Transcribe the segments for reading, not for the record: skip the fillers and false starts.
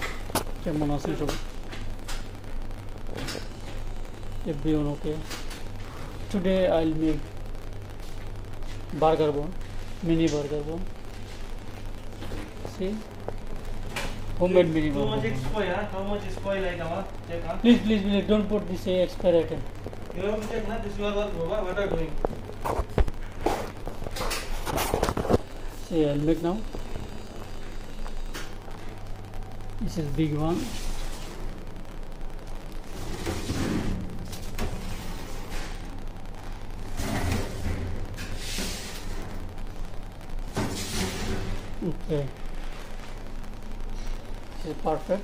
কেমন আছেন সবাই? Everyone okay? Today I'll make burger bun, mini burger bun. See, homemade mini burger. How much expired? How much expired like our check? Please, don't put this expiry item. You have to check na. This was what are doing? See, I'll make now. This is big one. Okay, this is perfect.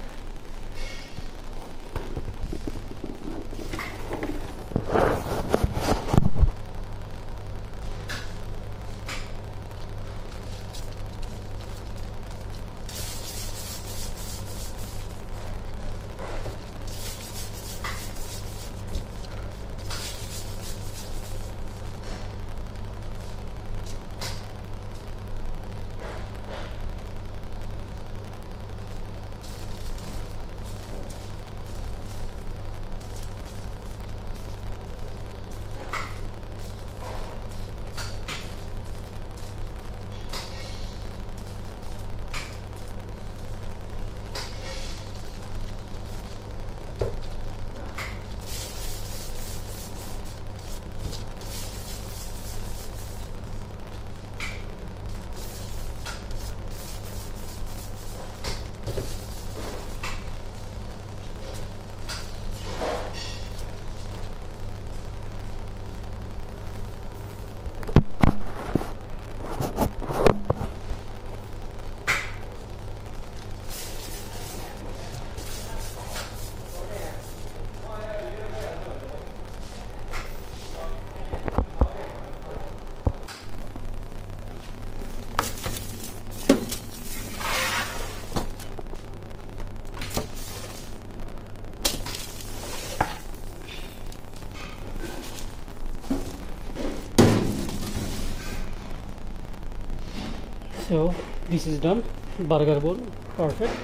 So this is done. Burger bowl, perfect.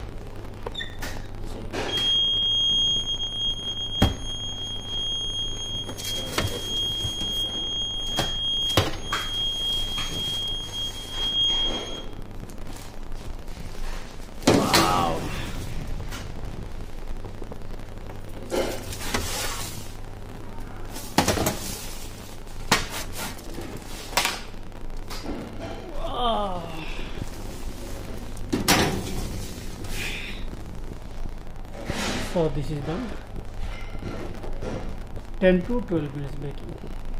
Wow. So this is done. 10 to 12 minutes baking.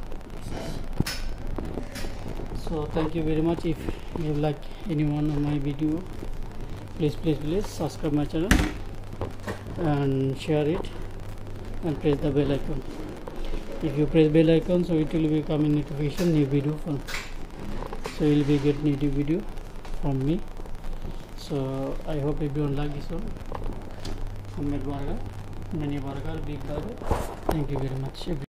So thank you very much. If you like any one of my video, please subscribe my channel and share it and press the bell icon. If you press bell icon, so it will be coming notification new video from. So you will be get new video from me. So I hope everyone like this one. Homemade burger, mini burger, big burger. Thank you very much.